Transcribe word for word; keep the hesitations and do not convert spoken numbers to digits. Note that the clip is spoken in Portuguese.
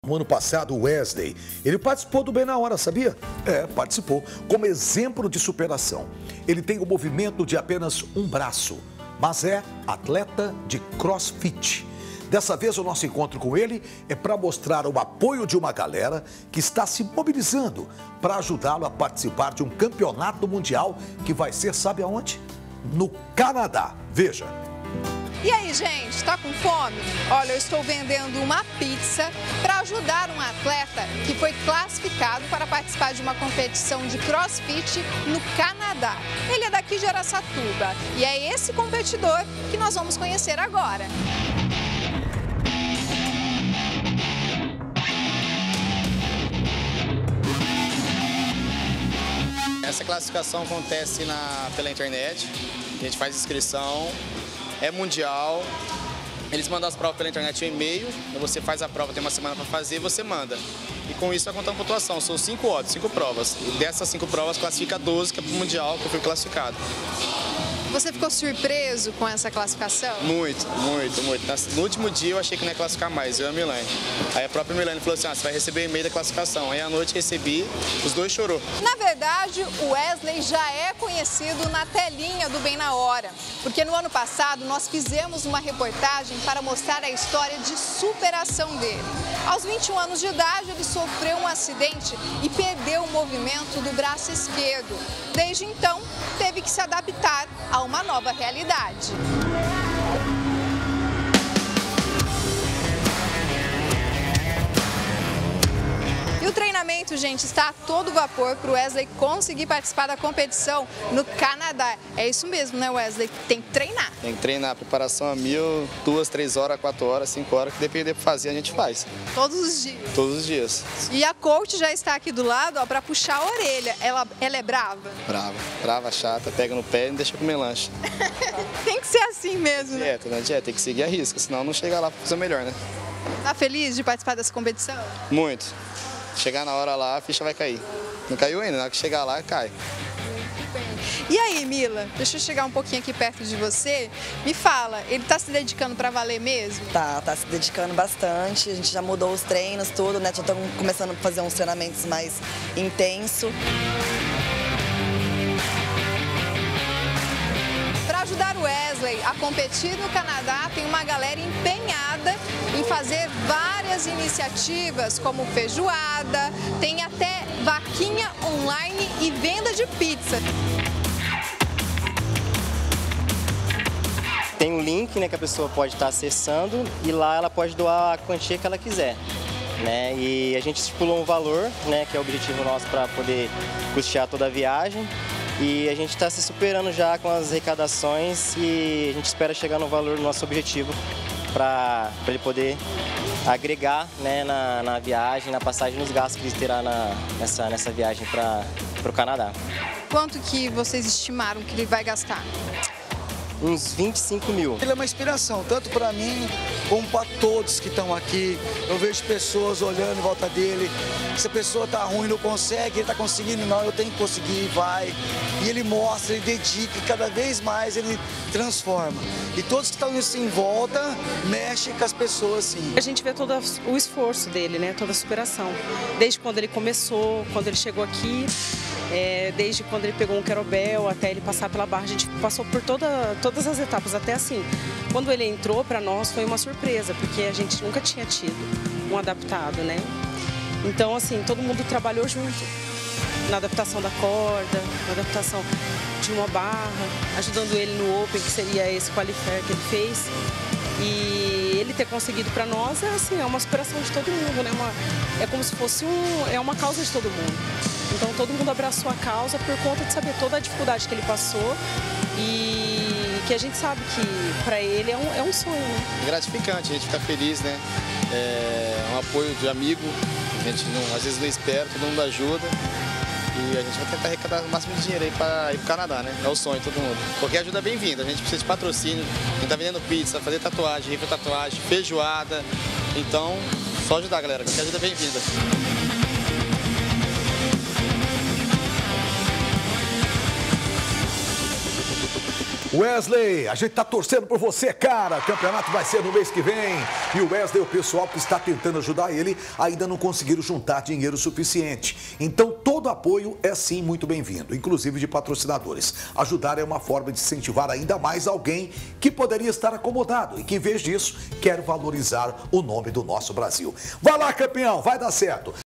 No ano passado, o Wesley, ele participou do Bem na Hora, sabia? É, participou, como exemplo de superação. Ele tem o movimento de apenas um braço, mas é atleta de crossfit. Dessa vez, o nosso encontro com ele é para mostrar o apoio de uma galera que está se mobilizando para ajudá-lo a participar de um campeonato mundial que vai ser, sabe aonde? No Canadá. Veja. E aí, gente, tá com fome? Olha, eu estou vendendo uma pizza para ajudar um atleta que foi classificado para participar de uma competição de crossfit no Canadá. Ele é daqui de Araçatuba e é esse competidor que nós vamos conhecer agora. Essa classificação acontece na, pela internet, a gente faz inscrição. É mundial, eles mandam as provas pela internet, um e-mail, você faz a prova, tem uma semana para fazer e você manda. E com isso vai contar uma pontuação, são cinco odds, cinco provas. E dessas cinco provas classifica doze, que é para o mundial, que eu fui classificado. Você ficou surpreso com essa classificação? Muito, muito, muito. No último dia eu achei que não ia classificar mais, eu e a Milane. Aí a própria Milane falou assim, ah, você vai receber o e-mail da classificação. Aí à noite recebi, os dois chorou. Na verdade, o Wesley já é conhecido na telinha do Bem na Hora. Porque no ano passado nós fizemos uma reportagem para mostrar a história de superação dele. Aos vinte e um anos de idade, ele sofreu um acidente e perdeu o movimento do braço esquerdo. Desde então, teve que se adaptar a uma nova realidade. E o treinamento, gente, está a todo vapor para o Wesley conseguir participar da competição no Canadá. É isso mesmo, né, Wesley? Tem que treinar. Tem que treinar, a preparação a mil, duas, três horas, quatro horas, cinco horas, que depender para fazer, a gente faz. Todos os dias? Todos os dias. E a coach já está aqui do lado, ó, para puxar a orelha. Ela, ela é brava? Brava, brava, chata, pega no pé e não deixa comer lanche. Tem que ser assim mesmo, né? Dieta, né? Dieta, tem que seguir a risca, senão não chega lá para fazer o melhor, né? Tá feliz de participar dessa competição? Muito. Chegar na hora lá, a ficha vai cair. Não caiu ainda, na hora que chegar lá, cai. E aí, Mila, deixa eu chegar um pouquinho aqui perto de você. Me fala, ele tá se dedicando para valer mesmo? Tá, tá se dedicando bastante. A gente já mudou os treinos, tudo, né? Já estamos começando a fazer uns treinamentos mais intensos. Para ajudar o Wesley a competir no Canadá, tem uma galera empenhada em fazer várias iniciativas, como feijoada, tem até vaquinha online e venda de pizza. Tem um link, né, que a pessoa pode estar acessando e lá ela pode doar a quantia que ela quiser. Né? E a gente estipulou um valor, né, que é o objetivo nosso para poder custear toda a viagem. E a gente está se superando já com as arrecadações e a gente espera chegar no valor do nosso objetivo para ele poder agregar, né, na, na viagem, na passagem, nos gastos que ele terá na, nessa, nessa viagem para o Canadá. Quanto que vocês estimaram que ele vai gastar? Uns vinte e cinco mil. Ele é uma inspiração, tanto para mim como para todos que estão aqui. Eu vejo pessoas olhando em volta dele. Se a pessoa tá ruim, não consegue, ele tá conseguindo, não, eu tenho que conseguir, vai. E ele mostra, ele dedica, e cada vez mais ele transforma. E todos que estão em volta mexem com as pessoas, sim. A gente vê todo o esforço dele, né? Toda a superação. Desde quando ele começou, quando ele chegou aqui. É, desde quando ele pegou um querobel até ele passar pela barra, a gente passou por toda, todas as etapas, até assim. Quando ele entrou, para nós foi uma surpresa, porque a gente nunca tinha tido um adaptado, né? Então, assim, todo mundo trabalhou junto, na adaptação da corda, na adaptação de uma barra, ajudando ele no Open, que seria esse qualifier que ele fez. E ele ter conseguido para nós é, assim, é uma superação de todo mundo, né? Uma, é como se fosse um, é uma causa de todo mundo. Então todo mundo abraçou a causa por conta de saber toda a dificuldade que ele passou e que a gente sabe que para ele é um, é um sonho, né? É gratificante, a gente fica feliz, né? É um apoio de amigo, a gente não, às vezes não espera, todo mundo ajuda. E a gente vai tentar arrecadar o máximo de dinheiro aí para ir pro Canadá, né? É o sonho de todo mundo. Qualquer ajuda é bem-vinda, a gente precisa de patrocínio, quem tá vendendo pizza, fazer tatuagem, rifa tatuagem, feijoada. Então, só ajudar, galera, qualquer ajuda é bem-vinda. Wesley, a gente tá torcendo por você, cara. O campeonato vai ser no mês que vem. E o Wesley, o pessoal que está tentando ajudar ele, ainda não conseguiram juntar dinheiro suficiente. Então, todo apoio é sim muito bem-vindo, inclusive de patrocinadores. Ajudar é uma forma de incentivar ainda mais alguém que poderia estar acomodado e que, em vez disso, quer valorizar o nome do nosso Brasil. Vai lá, campeão, vai dar certo.